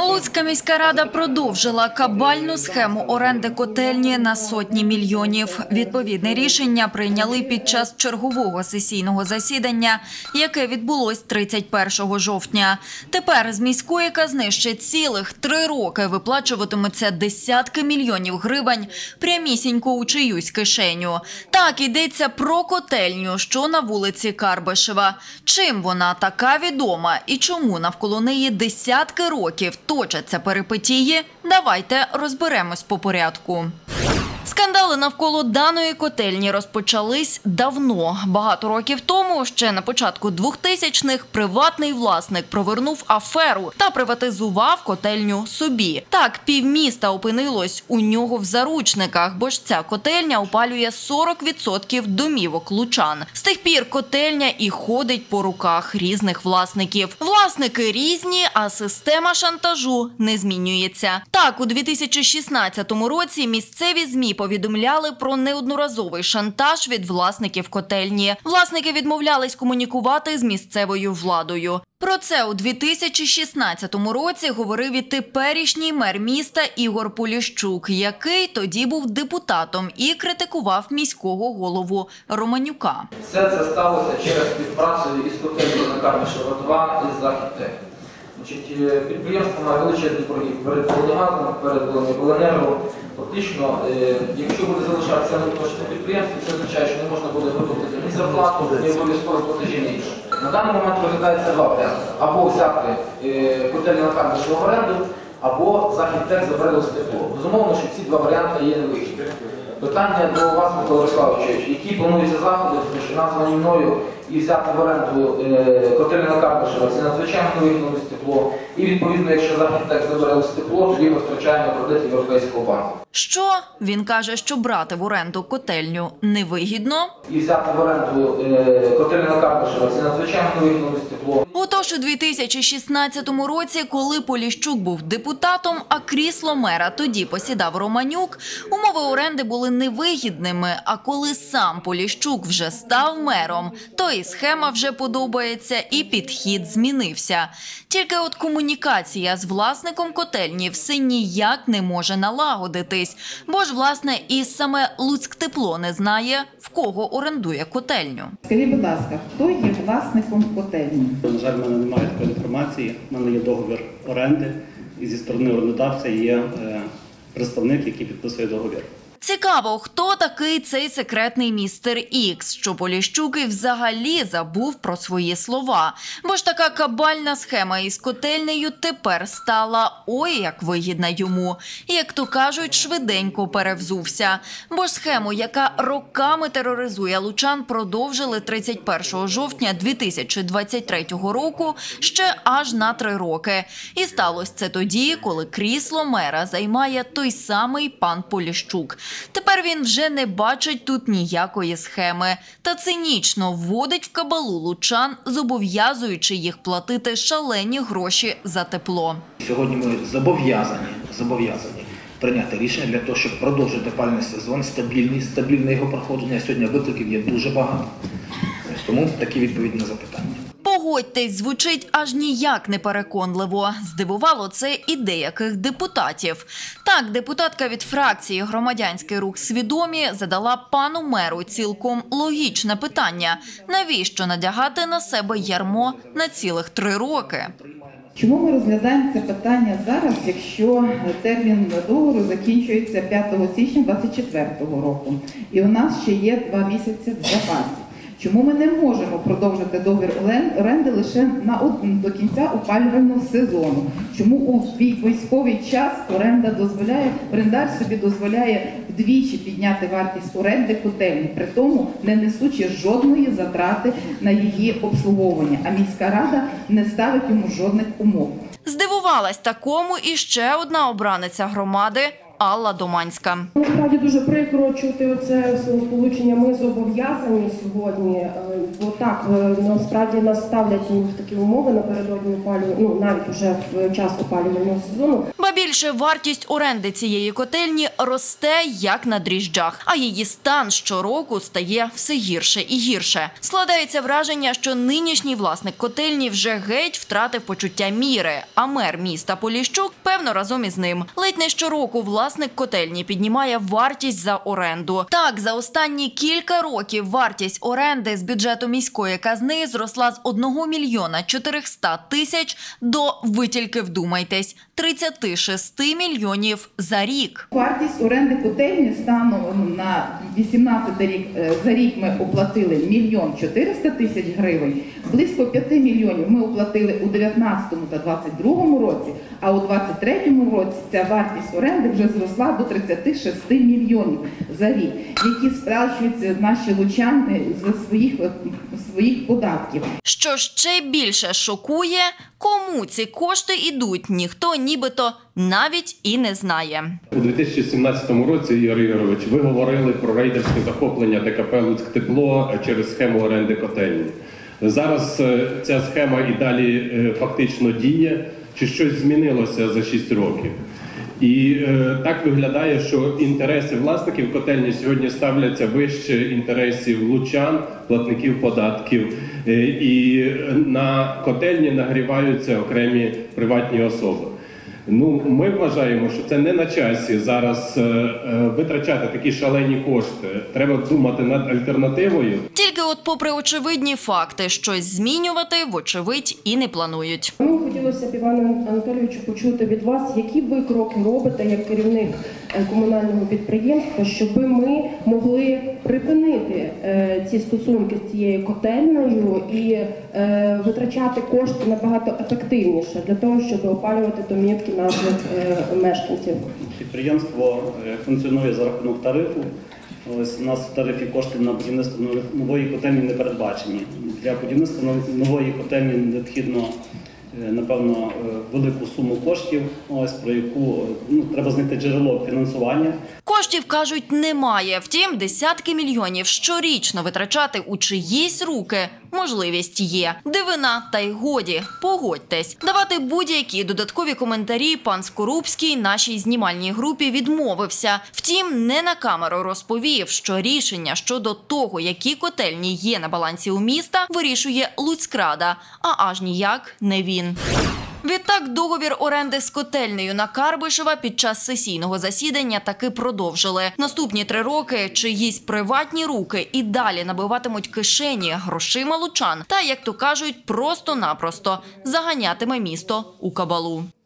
Луцька міська рада продовжила кабальну схему оренди котельні на сотні мільйонів. Відповідне рішення прийняли під час чергового сесійного засідання, яке відбулось 31 жовтня. Тепер з міської казни ще цілих 3 роки виплачуватимуться десятки мільйонів гривень прямісінько у чиюсь кишеню. Так, йдеться про котельню, що на вулиці Карбишева. Чим вона така відома і чому навколо неї десятки років точаться перипетії, давайте розберемось по порядку. Скандали навколо даної котельні розпочались давно. Багато років тому, ще на початку 2000-х, приватний власник провернув аферу та приватизував котельню собі. Так, півміста опинилось у нього в заручниках, бо ж ця котельня опалює 40% домівок лучан. З тих пір котельня і ходить по руках різних власників. Власники різні, а система шантажу не змінюється. Так, у 2016 році місцеві ЗМІ повідомляли про неодноразовий шантаж від власників котельні. Власники відмовлялись комунікувати з місцевою владою. Про це у 2016 році говорив і теперішній мер міста Ігор Поліщук, який тоді був депутатом і критикував міського голову Романюка. Все це сталося через співпрацю із котельнею на Карбишева 2 із Західтех. Підприємство має величезні борги перед Волгогазом, перед Волинерго. Фактично, якщо буде залишатися неуточне підприємство, це означає, що не можна буде виплатити ні зарплату, ні обов'язково платежі, ні інше. На даний момент розглядається 2 варіанти. Або взяти котельню на Карбишева в оренду, або Західтех забере тепло. Безумовно, що ці 2 варіанти є невигідні. Питання до вас, Микола Ярославович, які плануються заходи, що названі мною, і взяти в оренду котельню на Карбишева, це надзвичайно невигідно тепло. І відповідно, якщо Західтех забере тепло, тоді ми втрачаємо кредит Європейського банку. Що? Він каже, що брати в оренду котельню невигідно. І взяти в оренду котельню на Карбишева, це надзвичайно невигідно тепло. Отож, у 2016 році, коли Поліщук був депутатом, а крісло мера тоді посідав Романюк, умови оренди були невигідними, а коли сам Поліщук вже став мером, то і схема вже подобається, і підхід змінився. Тільки от комунікація з власником котельні все ніяк не може налагодитись, бо ж, власне, і саме Луцьктепло не знає, в кого орендує котельню. Скажіть, будь ласка, хто є власником котельні? На жаль, в мене немає такої інформації. У мене є договір оренди, і зі сторони орендодавця є представник, який підписує договір. Цікаво, хто такий цей секретний містер Ікс, що Поліщук і взагалі забув про свої слова. Бо ж така кабальна схема із котельнею тепер стала ой як вигідна йому. І, як то кажуть, швиденько перевзувся. Бо ж схему, яка роками тероризує лучан, продовжили 31 жовтня 2023 року ще аж на 3 роки. І сталося це тоді, коли крісло мера займає той самий пан Поліщук. Тепер він вже не бачить тут ніякої схеми та цинічно вводить в кабалу лучан, зобов'язуючи їх платити шалені гроші за тепло. Сьогодні ми зобов'язані прийняти рішення для того, щоб продовжити опалювальний сезон, стабільне його проходження. Сьогодні викликів є дуже багато. Тому такі відповіді на запитання. Погодьтесь, звучить аж ніяк не переконливо. Здивувало це і деяких депутатів. Так, депутатка від фракції «Громадянський рух Свідомі» задала пану меру цілком логічне питання. Навіщо надягати на себе ярмо на цілих 3 роки? Чому ми розглядаємо це питання зараз, якщо термін договору закінчується 5 січня 2024 року? І у нас ще є 2 місяці в запасі. Чому ми не можемо продовжити договір оренди лише до кінця опалювального сезону? Чому у військовий час орендар собі дозволяє вдвічі підняти вартість оренди котельні, при тому не несучи жодної затрати на її обслуговування, а міська рада не ставить йому жодних умов? Здивувалась такому і ще одна обраниця громади – Алла Доманська. Насправді дуже прикро чути оце сполучення «ми зобов'язані сьогодні», бо так, насправді нас ставлять в такі умови напередодні навіть уже в час опалювального сезону. Ба більше вартість оренди цієї котельні росте як на дріжджах, а її стан щороку стає все гірше і гірше. Складається враження, що нинішній власник котельні вже геть втратив почуття міри, а мер міста Поліщук, певно, разом із ним. Ледь не щороку власник котельні піднімає вартість за оренду. Так, за останні кілька років вартість оренди з бюджету міської казни зросла з 1 мільйона 400 тисяч до, ви тільки вдумайтесь, 36 мільйонів за рік. Вартість оренди котельні станом на 18 рік, за рік ми оплатили 1 мільйон 400 тисяч гривень, близько 5 мільйонів ми оплатили у 19-му та 22-му році, а у 23-му році ця вартість оренди вже зросла до 36 мільйонів за рік, які сплачуються наші лучани з своїх податків. Що ще більше шокує, кому ці кошти йдуть, ніхто нібито навіть і не знає. У 2017 році, Ігор Ігорович, ви говорили про рейдерське захоплення ДКП «Луцьктепло» через схему оренди котельні. Зараз ця схема і далі фактично діє. Чи щось змінилося за 6 років? І так виглядає, що інтереси власників котельні сьогодні ставляться вище інтересів лучан, платників податків. І на котельні нагріваються окремі приватні особи. Ну, ми вважаємо, що це не на часі зараз витрачати такі шалені кошти. Треба думати над альтернативою. Тільки от попри очевидні факти, щось змінювати, вочевидь, і не планують. Мені хотілося б, Іване Анатолійовичу, почути від вас, які ви кроки робите як керівник комунального підприємства, щоб ми могли припинити ці стосунки з цією котельнею і витрачати кошти набагато ефективніше для того, щоб опалювати домівки наших мешканців. Підприємство функціонує за рахунок тарифу. Ось у нас в тарифі кошти на будівництво нової котельні не передбачені. Для будівництва нової котельні необхідно, напевно, велику суму коштів, ось про яку треба знайти джерело фінансування. Коштів, кажуть, немає. Втім, десятки мільйонів щорічно витрачати у чиїсь руки можливість є. Дивина, та й годі. Погодьтесь. Давати будь-які додаткові коментарі пан Скорубський нашій знімальній групі відмовився. Втім, не на камеру розповів, що рішення щодо того, які котельні є на балансі у міста, вирішує Луцькрада, а аж ніяк не він. Відтак, договір оренди з котельнею на Карбишева під час сесійного засідання таки продовжили. Наступні 3 роки чиїсь приватні руки і далі набиватимуть кишені грошима лучан та, як то кажуть, просто-напросто заганятиме місто у кабалу.